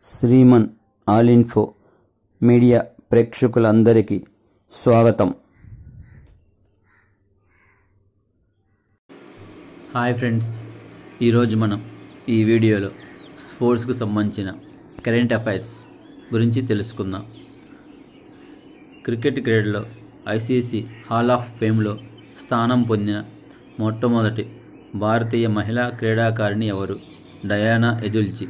Shriman all info media ప్రేక్షకులందరికీ స్వాగతం. Hi friends, ఈరోజు మనం ఈ వీడియోలో స్పోర్ట్స్కు సంబంధించిన కరెంట్ అఫైర్స్ గురించి తెలుసుకుందాం. క్రికెట్ క్రీడలో ఐసీసీ హాల్ ఆఫ్ ఫేమ్లో స్థానం పొందిన మొట్టమొదటి భారతీయ మహిళా క్రీడాకారిణి ఎవరు? డయానా ఎదుల్చి.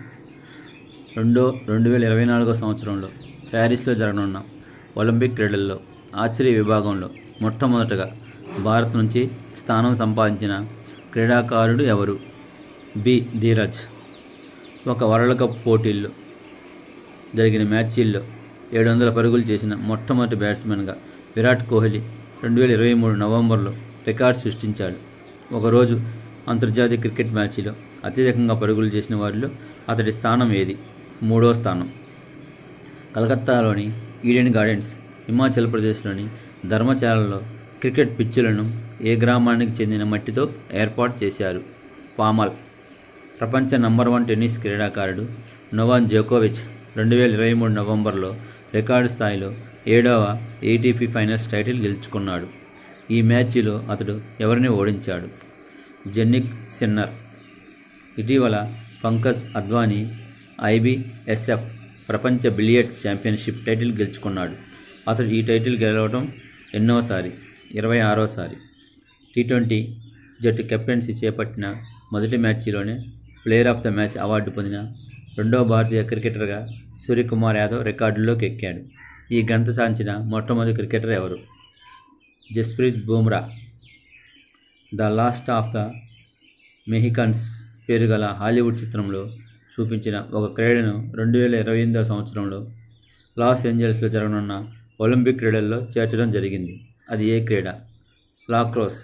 2024 సంవత్సరంలో ప్యారిస్లో జరగనున్న ఒలింపిక్ క్రీడల్లో ఆర్చరీ విభాగంలో మొట్టమొదటగా భారత్ నుంచి స్థానం సంపాదించిన క్రీడాకారుడు ఎవరు? బి. ధీరజ్. ఒక వరల్డ్ కప్ పోటీల్లో జరిగిన మ్యాచ్ల్లో 700 పరుగులు చేసిన మొట్టమొదటి బ్యాట్స్మెన్గా విరాట్ కోహ్లీ 2023 నవంబర్లో రికార్డు సృష్టించాడు. ఒకరోజు అంతర్జాతీయ క్రికెట్ మ్యాచ్లో అత్యధికంగా పరుగులు చేసిన వారిలో అతడి స్థానం ఏది? 3వ స్థానం. కలకత్తాలోని ఈడెన్ గార్డెన్స్, హిమాచల్ ప్రదేశ్లోని ధర్మశాలలో క్రికెట్ పిచ్చులను ఏ గ్రామానికి చెందిన మట్టితో ఏర్పాటు చేశారు? పామల్. ప్రపంచ నంబర్ 1 టెన్నిస్ క్రీడాకారుడు నోవాక్ జోకోవిచ్ 2023 నవంబర్లో రికార్డు స్థాయిలో 7వ ఏటీపీ ఫైనల్స్ టైటిల్ గెలుచుకున్నాడు. ఈ మ్యాచ్లో అతడు ఎవరిని ఓడించాడు? Jannik Sinner. ఇటీవల పంకజ్ అద్వానీ ఐబీఎస్ఎఫ్ ప్రపంచ బిలియర్డ్స్ ఛాంపియన్షిప్ టైటిల్ గెలుచుకున్నాడు. అతడు ఈ టైటిల్ గెలవడం ఎన్నోసారి? 26వసారి. టీ20 జట్టు కెప్టెన్సీ చేపట్టిన మొదటి మ్యాచ్లోనే player of the match award పొందిన రెండవ భారతీయ క్రికెటర్గా సూర్యకుమార్ యాదవ్ రికార్డుల్లోకి ఎక్కాడు. ఈ ఘనత సాధించిన మొట్టమొదటి క్రికెటర్ ఎవరు? Jasprit Bumrah. The last of the Mohicans పేరుగల హాలీవుడ్ చిత్రంలో చూపించిన ఒక క్రీడను 2028 సంవత్సరంలో లాస్ ఏంజల్స్లో జరగనున్న ఒలింపిక్ క్రీడల్లో చేర్చడం జరిగింది. అది ఏ క్రీడ? లాక్రోస్.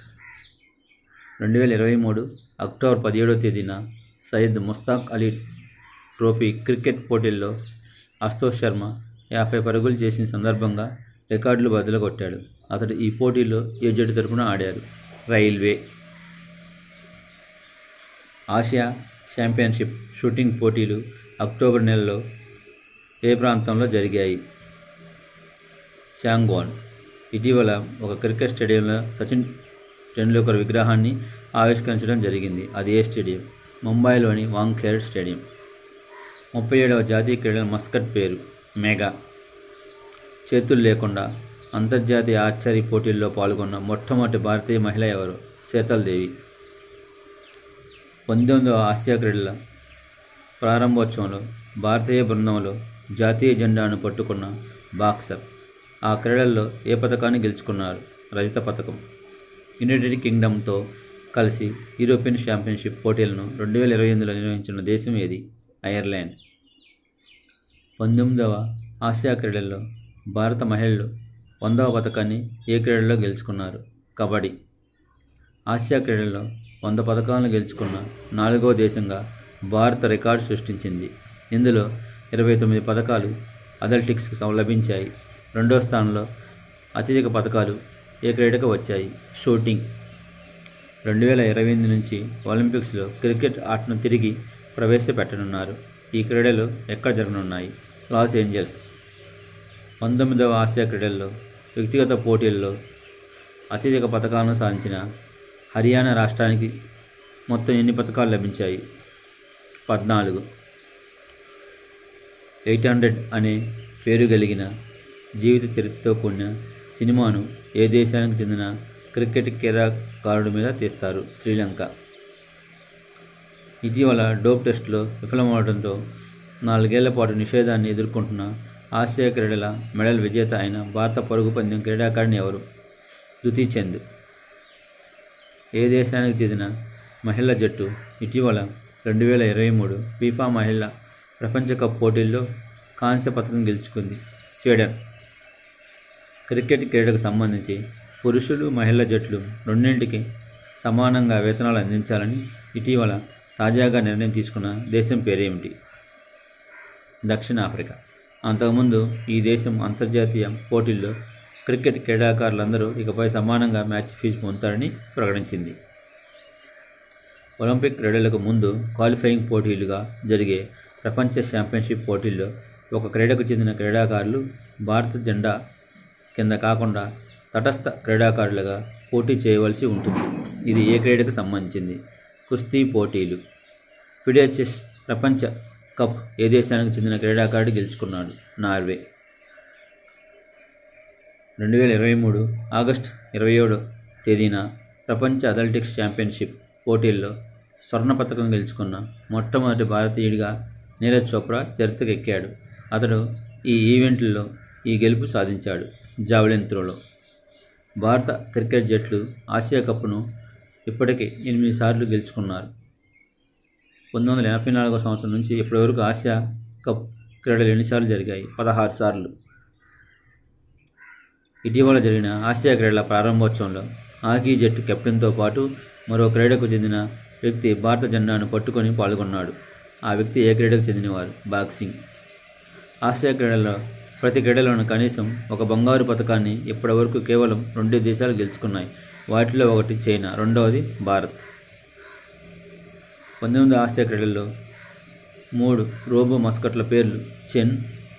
2023 అక్టోబర్ 17వ తేదీన సయ్యద్ ముస్తాక్ అలీ ట్రోఫీ క్రికెట్ పోటీల్లో అశుతోష్ శర్మ 50 పరుగులు చేసిన సందర్భంగా రికార్డులు బద్దలు కొట్టాడు. అతడు ఈ పోటీలో ఏ జట్టు తరపున ఆడాడు? రైల్వే. ఆసియా ఛాంపియన్షిప్ షూటింగ్ పోటీలు అక్టోబర్ నెలలో ఏ ప్రాంతంలో జరిగాయి? చాంగ్వాన్. ఇటీవల ఒక క్రికెట్ స్టేడియంలో సచిన్ టెండూల్కర్ విగ్రహాన్ని ఆవిష్కరించడం జరిగింది. అది ఏ స్టేడియం? ముంబైలోని వాంఖేడే స్టేడియం. 37వ జాతీయ క్రీడల మస్కట్ పేరు? మెగా. చేతులు లేకుండా అంతర్జాతీయ ఆర్చరీ పోటీల్లో పాల్గొన్న మొట్టమొదటి భారతీయ మహిళ ఎవరు? శీతల్ దేవి. 19వ ఆసియా క్రీడల ప్రారంభోత్సవంలో భారతీయ బృందంలో జాతీయ జెండాను పట్టుకున్న బాక్సర్. ఆ క్రీడల్లో ఏ పథకాన్ని గెలుచుకున్నారు? రజత పథకం. యునైటెడ్ కింగ్డమ్తో కలిసి యూరోపియన్ ఛాంపియన్షిప్ పోటీలను 2028లో నిర్వహించిన దేశం ఏది? ఐర్లాండ్. 19వ ఆసియా క్రీడల్లో భారత మహిళలు 100వ పథకాన్ని ఏ క్రీడలో గెలుచుకున్నారు? కబడ్డీ. ఆసియా క్రీడల్లో 100 పథకాలను గెలుచుకున్న 4వ దేశంగా భారత్ రికార్డు సృష్టించింది. ఇందులో 29 పథకాలు అథ్లెటిక్స్కు లభించాయి. 2వ స్థానంలో అత్యధిక పథకాలు ఏ క్రీడకు వచ్చాయి? షూటింగ్. 2028 నుంచి ఒలింపిక్స్లో క్రికెట్ ఆటను తిరిగి ప్రవేశపెట్టనున్నారు. ఈ క్రీడలు ఎక్కడ జరగనున్నాయి? Los Angeles. 19వ ఆసియా క్రీడల్లో వ్యక్తిగత పోటీల్లో అత్యధిక పథకాలను సాధించిన హర్యానా రాష్ట్రానికి మొత్తం ఎన్ని పథకాలు లభించాయి? 14. 800 అనే పేరు కలిగిన జీవిత చరిత్రతో కూడిన సినిమాను ఏ దేశానికి చెందిన క్రికెట్ క్రీడాకారుడి మీద తీస్తారు? శ్రీలంక. ఇటీవల డోప్ టెస్టులో విఫలమవడంతో 4 ఏళ్ల పాటు నిషేధాన్ని ఎదుర్కొంటున్న ఆసియా క్రీడల మెడల్ విజేత అయిన భారత పరుగు పందెం క్రీడాకారిణి ఎవరు? దుతీ చంద్. ఏ దేశానికి చెందిన మహిళా జట్టు ఇటీవల 2023 ఫీఫా మహిళా ప్రపంచ కప్ పోటీల్లో కాంస్య పథకం గెలుచుకుంది? స్వీడన్. క్రికెట్ క్రీడకు సంబంధించి పురుషులు మహిళా జట్లు రెండింటికి సమానంగా వేతనాలు అందించాలని ఇటీవల తాజాగా నిర్ణయం తీసుకున్న దేశం పేరేమిటి? దక్షిణాఫ్రికా. అంతకుముందు ఈ దేశం అంతర్జాతీయ పోటీల్లో క్రికెట్ క్రీడాకారులందరూ ఇకపై సమానంగా మ్యాచ్ ఫీజు పొందుతారని ప్రకటించింది. ఒలింపిక్ క్రీడలకు ముందు క్వాలిఫైయింగ్ పోటీలుగా జరిగే ప్రపంచ ఛాంపియన్షిప్ పోటీల్లో ఒక క్రీడకు చెందిన క్రీడాకారులు భారత జెండా కింద కాకుండా తటస్థ క్రీడాకారులుగా పోటీ చేయవలసి ఉంటుంది. ఇది ఏ క్రీడకు సంబంధించింది? కుస్తీ పోటీలు. ఫిడే చెస్ ప్రపంచ కప్ ఏ దేశానికి చెందిన క్రీడాకారుడు గెలుచుకున్నాడు? నార్వే. 2023 ఆగస్టు 27వ తేదీన ప్రపంచ అథ్లెటిక్స్ ఛాంపియన్షిప్ పోటీల్లో స్వర్ణ పతకం గెలుచుకున్న మొట్టమొదటి భారతీయుడిగా నీరజ్ చోప్రా చరిత్రకెక్కాడు. అతడు ఈ ఈవెంట్లో ఈ గెలుపు సాధించాడు. జావెలిన్ త్రోలో భారత క్రికెట్ జట్లు ఆసియా కప్ను ఇప్పటికే 8 సార్లు గెలుచుకున్నారు. 1984 సంవత్సరం నుంచి ఇప్పటివరకు ఆసియా కప్ క్రీడలు ఎన్నిసార్లు జరిగాయి? 16 సార్లు. ఇటీవల జరిగిన ఆసియా క్రీడల ప్రారంభోత్సవంలో హాకీ జట్టు కెప్టెన్తో పాటు మరో క్రీడకు చెందిన వ్యక్తి భారత జెండాను పట్టుకొని పాల్గొన్నాడు. ఆ వ్యక్తి ఏ క్రీడకు చెందినవారు? బాక్సింగ్. ఆసియా క్రీడల్లో ప్రతి క్రీడలోనూ కనీసం ఒక బంగారు పతకాన్ని ఇప్పటివరకు కేవలం 2 దేశాలు గెలుచుకున్నాయి. వాటిలో ఒకటి చైనా, రెండవది భారత్. 19 ఆసియా క్రీడల్లో 3 రోబో మస్కట్ల పేర్లు చెన్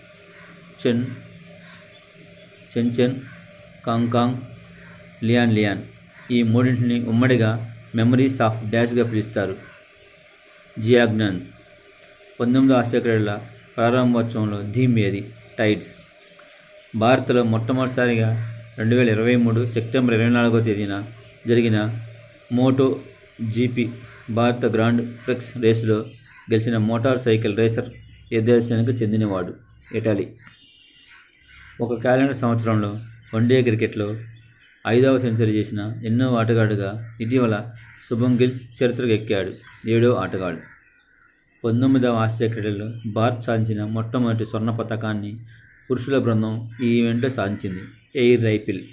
చెన్, కాంగ్, లియాన్. ఈ మూడింటిని ఉమ్మడిగా మెమరీస్ ఆఫ్ డాష్గా పిలుస్తారు. జియాగ్నాన్. 19 ఆసియా క్రీడల ప్రారంభోత్సవంలో థీమ్ ఏది? టైడ్స్. భారత్లో మొట్టమొదటిసారిగా 2023 సెప్టెంబర్ 24వ తేదీన జరిగిన మోటో జీపీ భారత గ్రాండ్ ప్రిక్స్ రేసులో గెలిచిన మోటార్ సైకిల్ రేసర్ ఏ దేశానికి చెందినవాడు? ఇటలీ. ఒక క్యాలెండర్ సంవత్సరంలో వన్డే క్రికెట్లో 5వ సెంచరీ చేసిన ఎన్నో ఆటగాడుగా ఇటీవల శుభం గిల్ చరిత్రకెక్కాడు. 7వ ఆటగాడు. 19వ ఆసియా క్రీడల్లో భారత్ సాధించిన మొట్టమొదటి స్వర్ణ పతకాన్ని పురుషుల బృందం ఈ ఈవెంట్లో సాధించింది. Air rifle.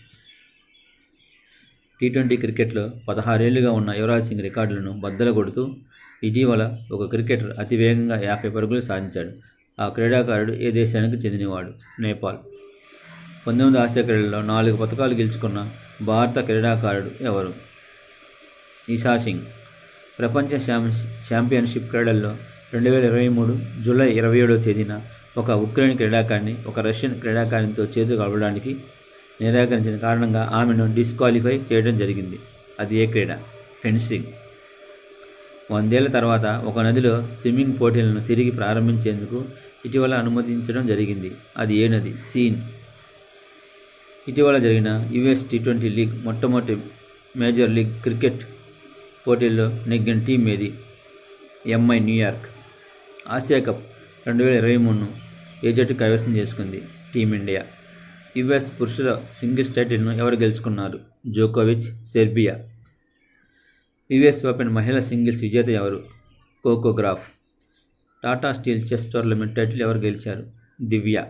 T20 క్రికెట్లో 16 ఏళ్లుగా ఉన్న యువరాజ్ సింగ్ రికార్డులను బద్దలు కొడుతూ ఇటీవల ఒక క్రికెటర్ అతివేగంగా 50 పరుగులు సాధించాడు. ఆ క్రీడాకారుడు ఏ దేశానికి చెందినవాడు? నేపాల్. 19 ఆసియా క్రీడల్లో 4 పతకాలు గెలుచుకున్న భారత క్రీడాకారుడు ఎవరు? ఈషా సింగ్. ప్రపంచ ఛాంపియన్షిప్ క్రీడల్లో 2023 జూలై 27వ తేదీన ఒక ఉక్రెయిన్ క్రీడాకారిణి ఒక రష్యన్ క్రీడాకారిణితో చేతులు కలపడానికి నిరాకరించిన కారణంగా ఆమెను డిస్క్వాలిఫై చేయడం జరిగింది. అది ఏ క్రీడ? ఫెన్సింగ్. 100 ఏళ్ల తర్వాత ఒక నదిలో స్విమ్మింగ్ పోటీలను తిరిగి ప్రారంభించేందుకు ఇటీవల అనుమతించడం జరిగింది. అది ఏ నది? సీన్. ఇటీవల జరిగిన యుఎస్ T20 లీగ్ మొట్టమొదటి మేజర్ లీగ్ క్రికెట్ పోటీల్లో నెగ్గిన టీం ఏది? MI New York. ఆసియా కప్ 2023ను ఏ జట్టు కైవసం చేసుకుంది? టీమిండియా. యుఎస్ పురుషుల సింగిల్స్ టైటిల్ను ఎవరు గెలుచుకున్నారు? జోకోవిచ్, సెర్బియా. యుఎస్ ఓపెన్ మహిళా సింగిల్స్ విజేత ఎవరు? Coco Graf. Tata steel chess tournament title ఎవరు గెలిచారు? దివ్య.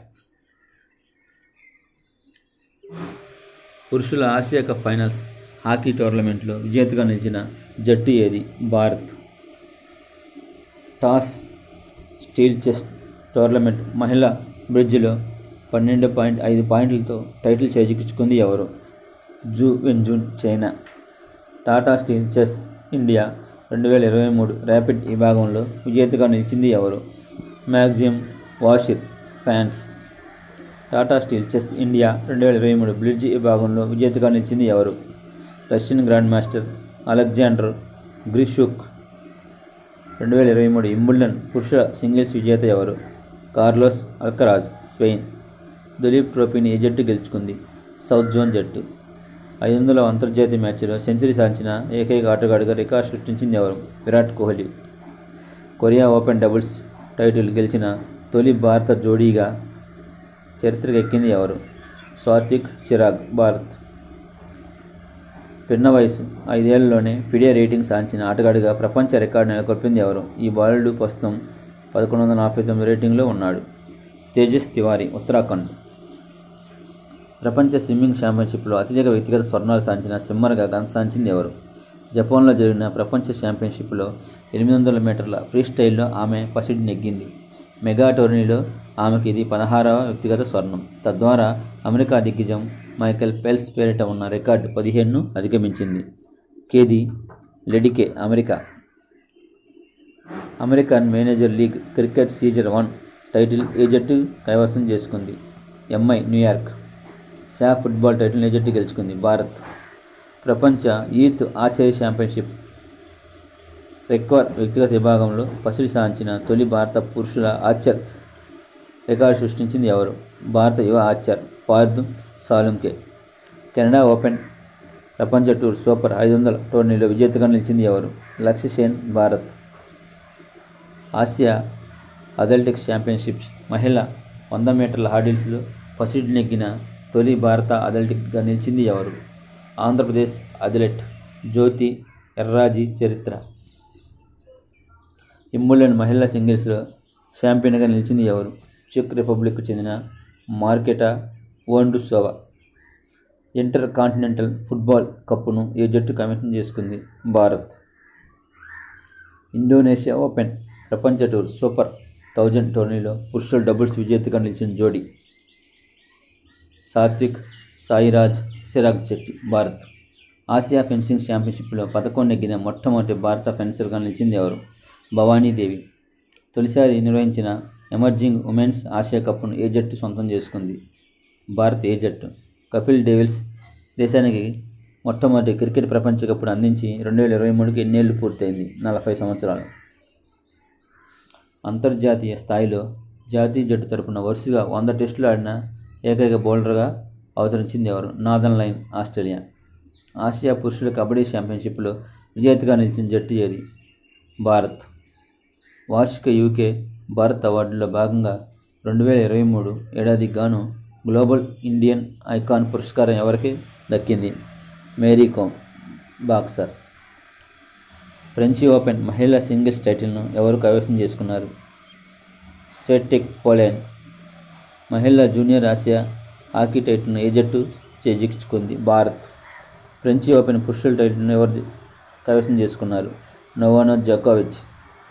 పురుషుల ఆసియా కప్ ఫైనల్స్ హాకీ టోర్నమెంట్లో విజేతగా నిలిచిన జట్టు ఏది? భారత్. టాస్ స్టీల్ చెస్ టోర్నమెంట్ మహిళా బ్రిడ్జ్లో 12.5 పాయింట్లతో టైటిల్ చేజిక్కించుకుంది ఎవరు? Ju Wenjun, China. Tata steel chess India 2023 rapid విభాగంలో విజేతగా నిలిచింది ఎవరు? Maxime Vachier, France. Tata steel chess India 2023 bridge విభాగంలో విజేతగా నిలిచింది ఎవరు? Russian grand master Alexander Grischuk. 2023 Wimbledon పురుషుల సింగిల్స్ విజేత ఎవరు? Carlos Alcaraz, Spain. దులీప్ ట్రోఫీని ఏ జట్టు గెలుచుకుంది? సౌత్ జోన్ జట్టు. 500వ అంతర్జాతీయ మ్యాచ్లో సెంచరీ సాధించిన ఏకైక ఆటగాడిగా రికార్డు సృష్టించింది ఎవరు? Virat Kohli. Korea open doubles title గెలిచిన తొలి భారత జోడీగా చరిత్రకెక్కింది ఎవరు? సాత్విక్ చిరాగ్, భారత్. పిన్న వయసు 5 ఏళ్లలోనే ఫిడే రేటింగ్ సాధించిన ఆటగాడిగా ప్రపంచ రికార్డు నెలకొల్పింది ఎవరు? ఈ బాలుడు ప్రస్తుతం 1149 రేటింగ్లో ఉన్నాడు. తేజస్ తివారీ, ఉత్తరాఖండ్. ప్రపంచ స్విమ్మింగ్ ఛాంపియన్షిప్లో అత్యధిక వ్యక్తిగత స్వర్ణాలు సాధించిన స్విమ్మర్గా ఘనత సాధించింది ఎవరు? జపాన్లో జరిగిన ప్రపంచ ఛాంపియన్షిప్లో 800 మీటర్ల ఫ్రీ స్టైల్లో ఆమె పసిడి నెగ్గింది. మెగా టోర్నీలో ఆమెకి ఇది 16వ వ్యక్తిగత స్వర్ణం. తద్వారా అమెరికా దిగ్గజం మైకెల్ ఫెల్ప్స్ పేరిట ఉన్న రికార్డు 15ను అధిగమించింది. Katie Ledecky, America. American manager league cricket season 1 title ఏ జట్టు కైవసం చేసుకుంది? MI New York. SAFF football title ఏ జట్టు గెలుచుకుంది? భారత్. ప్రపంచ యూత్ ఆర్చరీ ఛాంపియన్షిప్ రికర్వ్ వ్యక్తిగత విభాగంలో పసిడి సాధించిన తొలి భారత పురుషుల ఆర్చర్ రికార్డు సృష్టించింది ఎవరు? భారత యువ archer Parth Salunkhe. Canada open ప్రపంచ టూర్ సూపర్ 500 టోర్నీలో విజేతగా నిలిచింది ఎవరు? Lakshya Sen, Bharat. Asia athletics championships మహిళా 100 మీటర్ల హర్డిల్స్లో పసిడి నెగ్గిన తొలి భారత అథ్లెటిక్గా నిలిచింది ఎవరు? ఆంధ్రప్రదేశ్ అథ్లెట్ జ్యోతి ఎర్రాజీ. చరిత్ర. వింబుల్డన్ మహిళా సింగిల్స్లో ఛాంపియన్గా నిలిచింది ఎవరు? చెక్ రిపబ్లిక్కు చెందిన Marketa Vondrousova. Intercontinental football కప్ను ఏ జట్టు కైవసం చేసుకుంది? భారత్. ఇండోనేషియా ఓపెన్ ప్రపంచ టూర్ సూపర్ 1000 టోర్నీలో పురుషుల డబుల్స్ విజేతగా నిలిచిన జోడీ సాత్విక్ సాయిరాజ్ చిరాగ్ శెట్టి. భారత్. ఆసియా ఫెన్సింగ్ ఛాంపియన్షిప్లో పథకం నెగ్గిన మొట్టమొదటి భారత ఫెన్సర్గా నిలిచింది ఎవరు? భవానీదేవి. తొలిసారి నిర్వహించిన ఎమర్జింగ్ ఉమెన్స్ ఆసియా కప్ను ఏ జట్టు సొంతం చేసుకుంది? భారత్. ఏ జట్టు? కపిల్ డేవిల్స్ దేశానికి మొట్టమొదటి క్రికెట్ ప్రపంచ కప్ను అందించి 2023కి ఎన్నేళ్లు పూర్తయింది? 40 సంవత్సరాలు. అంతర్జాతీయ స్థాయిలో జాతీయ జట్టు తరపున వరుసగా 100 టెస్టులు ఆడిన ఏకైక బౌలర్గా అవతరించింది ఎవరు? Nathan line, Australia. ఆసియా పురుషుల కబడ్డీ ఛాంపియన్షిప్లో విజేతగా నిలిచిన జట్టు ఏది? భారత్. వార్షిక యూకే భారత్ అవార్డులో భాగంగా 2023 ఏడాదికి గాను గ్లోబల్ ఇండియన్ ఐకాన్ పురస్కారం ఎవరికి దక్కింది? Mary Kom, boxer. French open మహిళా సింగిల్స్ టైటిల్ను ఎవరు కైవసం చేసుకున్నారు? Swiatek Poland. మహిళా జూనియర్ ఆసియా హాకీ టైటిల్ను ఏ జట్టు చేజిక్కించుకుంది? భారత్. ఫ్రెంచ్ ఓపెన్ పురుషుల టైటిల్ను ఎవరు కైవసం చేసుకున్నారు? నోవాక్ జోకోవిచ్.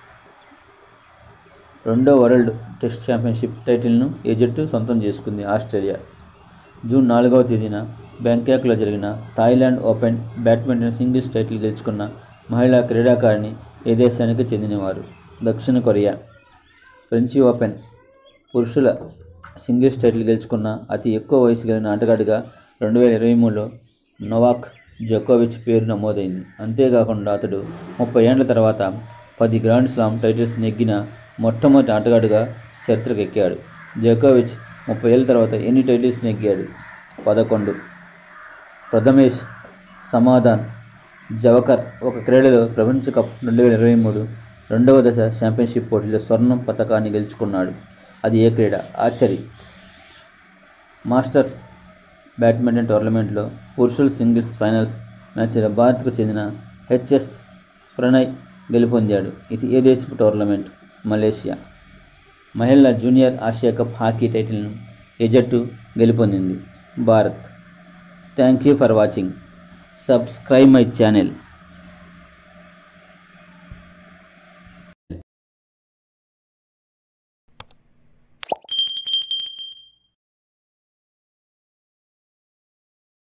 రెండో వరల్డ్ టెస్ట్ ఛాంపియన్షిప్ టైటిల్ను ఏ జట్టు సొంతం చేసుకుంది? ఆస్ట్రేలియా. జూన్ 4వ తేదీన బ్యాంకాక్లో జరిగిన Thailand open badminton singles title గెలుచుకున్న మహిళా క్రీడాకారిణి ఏ దేశానికి చెందినవారు? దక్షిణ కొరియా. ఫ్రెంచ్ ఓపెన్ పురుషుల సింగిల్స్ టైటిల్ గెలుచుకున్న అతి ఎక్కువ వయసు కలిగిన ఆటగాడిగా 2023లో నోవాక్ జోకోవిచ్ పేరు నమోదైంది. అంతేకాకుండా అతడు 30 ఏళ్ల తర్వాత 10 గ్రాండ్ స్లామ్ టైటిల్స్ నెగ్గిన మొట్టమొదటి ఆటగాడుగా చరిత్రకెక్కాడు. జోకోవిచ్ 30 ఏళ్ల తర్వాత ఎన్ని టైటిల్స్ నెగ్గాడు? 11. ప్రథమేష్ సమాధాన్ జవకర్ ఒక క్రీడలో ప్రపంచ కప్ 2023 రెండవ దశ ఛాంపియన్షిప్ పోటీలో స్వర్ణం పతకాన్ని గెలుచుకున్నాడు. అది ఏ క్రీడ? ఆర్చరీ. మాస్టర్స్ బ్యాడ్మింటన్ టోర్నమెంట్లో పురుషుల సింగిల్స్ ఫైనల్స్ మ్యాచ్లో భారత్కు చెందిన హెచ్ఎస్ ప్రణయ్ గెలుపొందాడు. ఇది ఏ దేశపు టోర్నమెంట్? మలేషియా. మహిళా జూనియర్ ఆసియా కప్ హాకీ టైటిల్ను ఏ జట్టు గెలుపొందింది? Bharat. Thank you for watching. Subscribe my channel.